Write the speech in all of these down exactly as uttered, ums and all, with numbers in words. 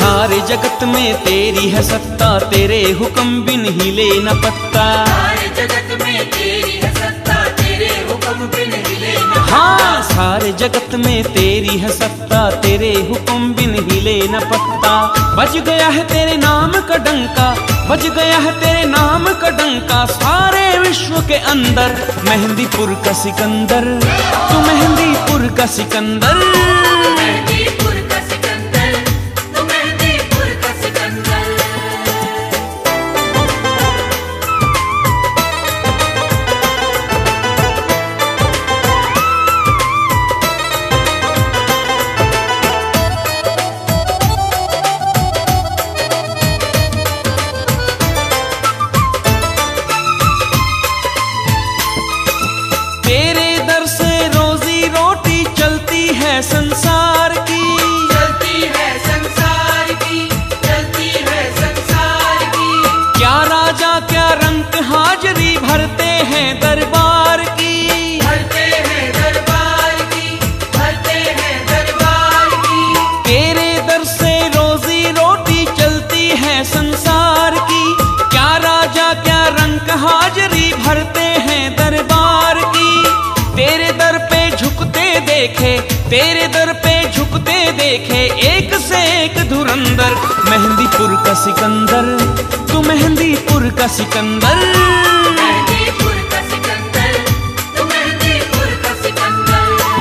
सारे जगत में तेरी है सत्ता, तेरे हुक्म बिन हिले न पत्ता। सारे जगत में तेरी है सत्ता, तेरे हुक्म बिन हिले न पत्ता। हाँ, सारे जगत में तेरी है सत्ता, तेरे हुक्म बिन हिले न पत्ता। बज गया है तेरे नाम का डंका, बज गया है तेरे नाम का डंका सारे विश्व के अंदर। मेहंदीपुर का सिकंदर, तू मेहंदीपुर का सिकंदर। मेहंदीपुर का सिकंदर, तू मेहंदीपुर का सिकंदर। संसार की चलती है, संसार की चलती है, संसार की। क्या राजा क्या रंग हाजरी भरते हैं दरबार की, भरते हैं दरबार की, भरते हैं दरबार की। तेरे दर से रोजी रोटी चलती है संसार की। क्या राजा क्या रंग हाजरी भरते हैं दरबार की। तेरे दर पे झुकते देखे, तेरे दर पे झुकते देखे एक से एक धुरंधर। मेहंदीपुर का सिकंदर, तू मेहंदीपुर का सिकंदर। मेहंदीपुर का सिकंदर, तू मेहंदीपुर का सिकंदर।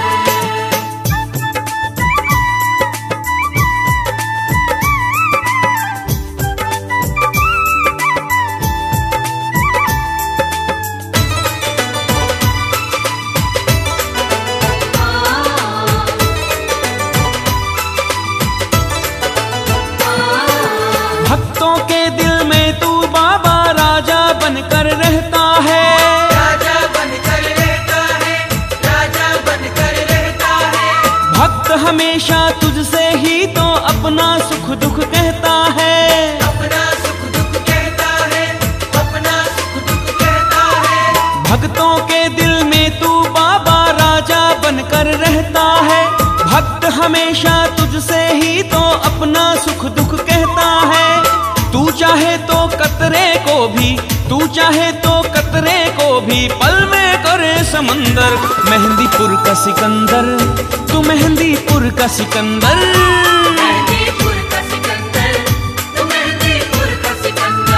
भक्तों के दिल में तू बाबा राजा बनकर रहता है, राजा बनकर रहता है, राजा बनकर रहता है। भक्त हमेशा तुझसे ही तो अपना सुख दुख कहता है, अपना सुख दुख कहता है, अपना सुख दुख कहता है। भक्तों के दिल में तू बाबा राजा बनकर रहता है। भक्त हमेशा तुझसे ही तो अपना सुख दुख कहता है। तू चाहे तो कतरे को भी, तू चाहे तो कतरे को भी पल में करे समंदर। मेहंदीपुर का सिकंदर, तू मेहंदीपुर का सिकंदर। मेहंदीपुर का सिकंदर, तू मेहंदीपुर का सिकंदर।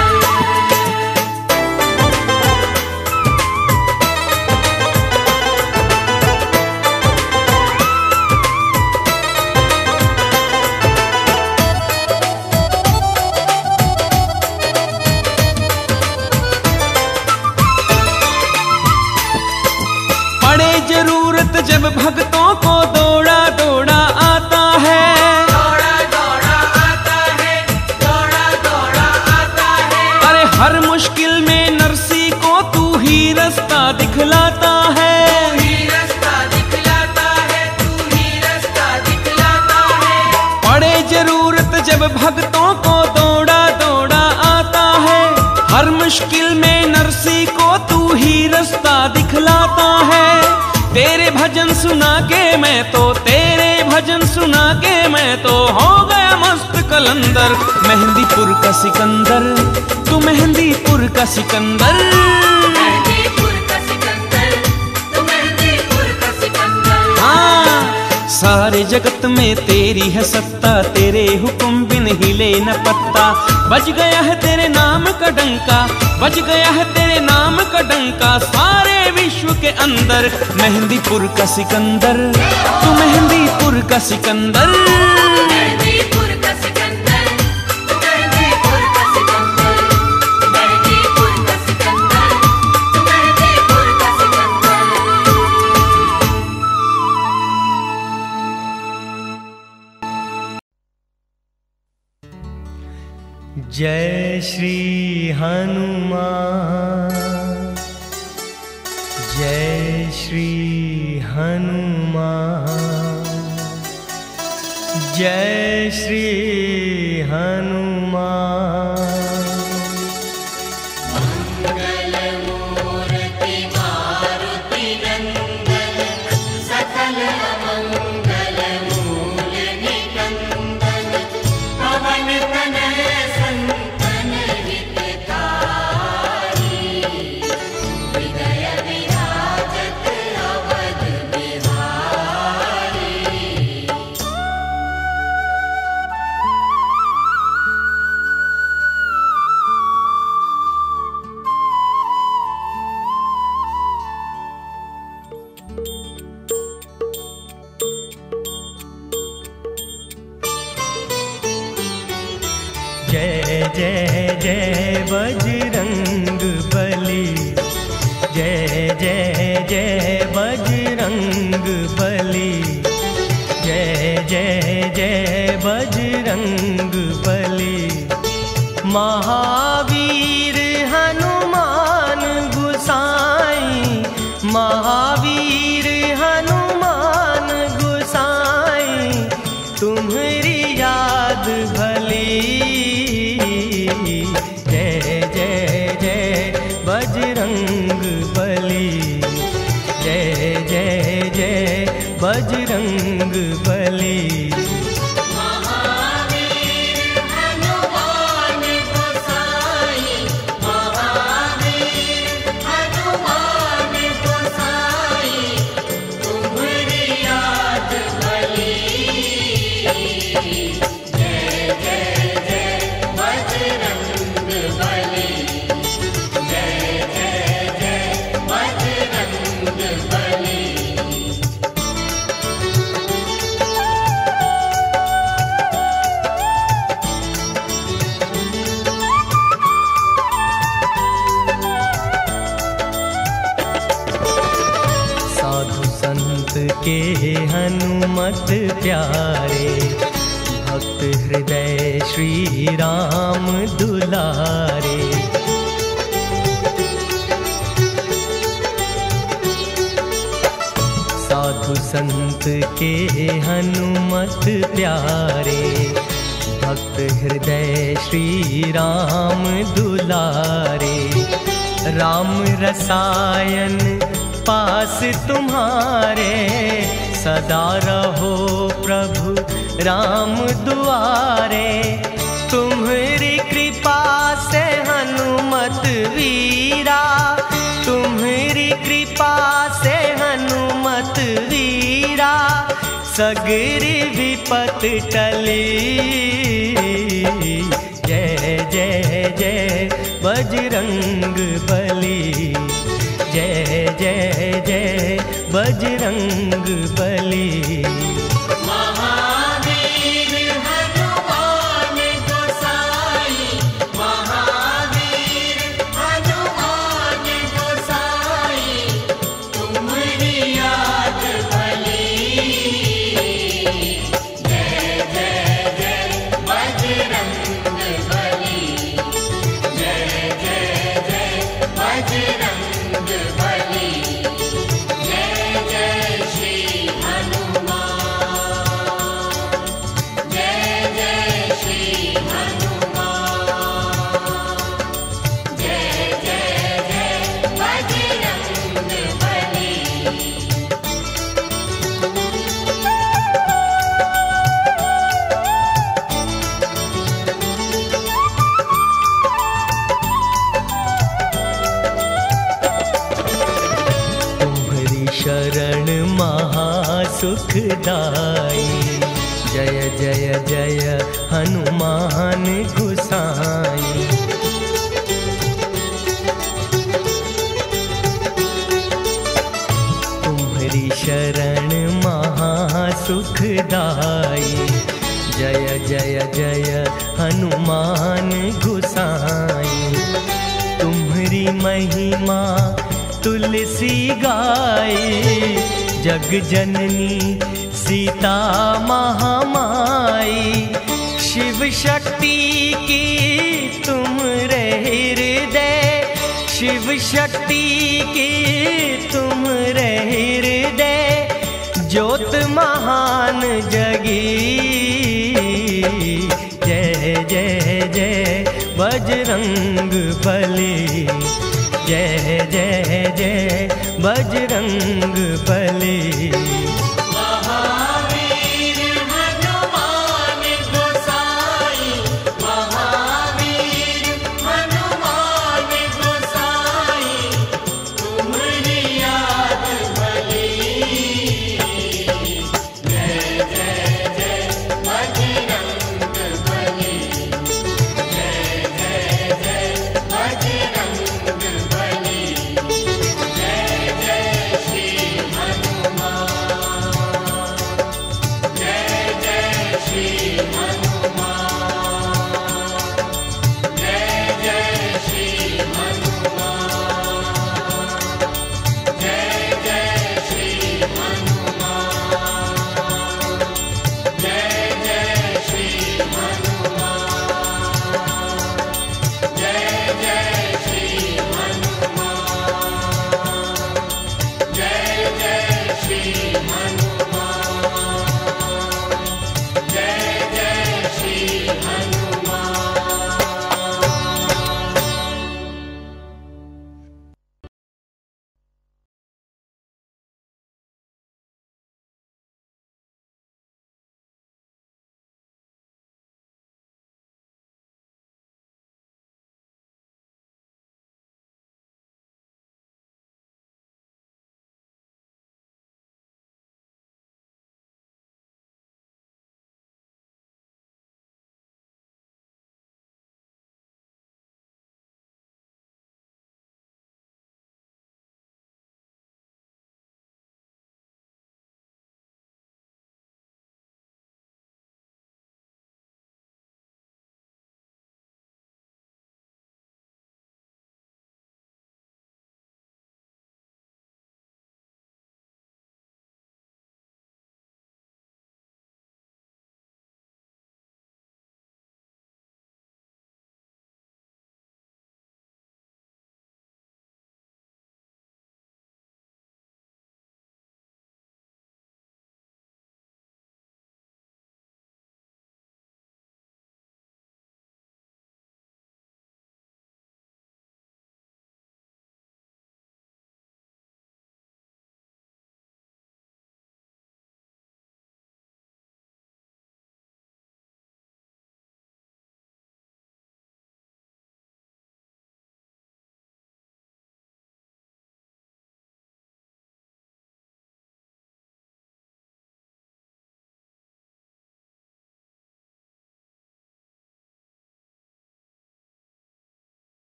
जरूरत जब भक्तों को दौड़ा दौड़ा आता है, दौड़ा दौड़ा आता है, दौड़ा दौड़ा आता है। अरे हर मुश्किल में नरसी को तू ही रास्ता दिखलाता है, तू ही रास्ता दिखलाता है, तू ही रास्ता दिखलाता है। पड़े जरूरत जब भक्तों को दौड़ा दौड़ा आता है। हर मुश्किल में नरसी को तू ही रास्ता दिखलाता है। तेरे भजन सुना के मैं तो, तेरे भजन सुना के मैं तो हो गया मस्त कलंदर। मेहंदीपुर का सिकंदर, तू मेहंदीपुर का सिकंदर। मेहंदीपुर का सिकंदर, तू मेहंदीपुर का सिकंदर। हाँ, सारे जगत में तेरी है सत्ता, तेरे हुक्म बिन हिले न पत्ता। बज गया है तेरे नाम का डंका, बज गया है तेरे नाम का डंका सारे विश्व के अंदर। मेहंदीपुर का सिकंदर, तू मेहंदीपुर का सिकंदर। मेहंदीपुर का सिकंदर, तू मेहंदीपुर का सिकंदर। मेहंदीपुर का सिकंदर, तू मेहंदीपुर का सिकंदर। जय श्री हनुमान, जय श्री हनुमान, जय श्री हनुमान। मंगल मूर्ति मारुति नंदन, सकल मंगल मूल निकंदन, पवन जय जय जय बजरंग बली, जय जय जय बजरंग बली, जय जय जय बजरंग बली। महावीर हनुमान गुसाई, महावीर हनुमान गुसाई, तुम्हारी याद भली। जय जय जय बजरंग बली, जय जय जय बजरंग बली। के हनुमत प्यारे, भक्त हृदय श्री राम दुलारे। साधु संत के हनुमत प्यारे, भक्त हृदय श्री राम दुलारे। राम रसायन पास तुम्हारे, सदा रहो प्रभु राम दुआरे। तुम्हारी कृपा से हनुमत वीरा, तुम्हारी कृपा से हनुमत वीरा, सगरी विपत टली। जय जय जय बजरंग बली, जय जय जय बजरंग बली। महावीर हनुमान गोसाई, महावीर हनुमान गोसाई, तुम्हारी याद भली। जय जय जय बजरंग बली, जय जय जय बजरंग बली। जय जय श्री हनुमान, जय जय श्री हनुमान, जय जय जय बजरंग बली। तुम्हारी शरण महासुखदाई, जय जय जय हनुमान गुसाई। तुम्हारी शरण महासुखदाई, जय जय जय हनुमान गुसाई। तुम्हारी महिमा तुलसी गाई, जग जननी सीता महामाई। शिव शक्ति की तुम हृदय, शिव शक्ति की तुम हृदय, ज्योत महान जगी। जय जय जय बजरंग बली, जय जय जय बजरंग बली।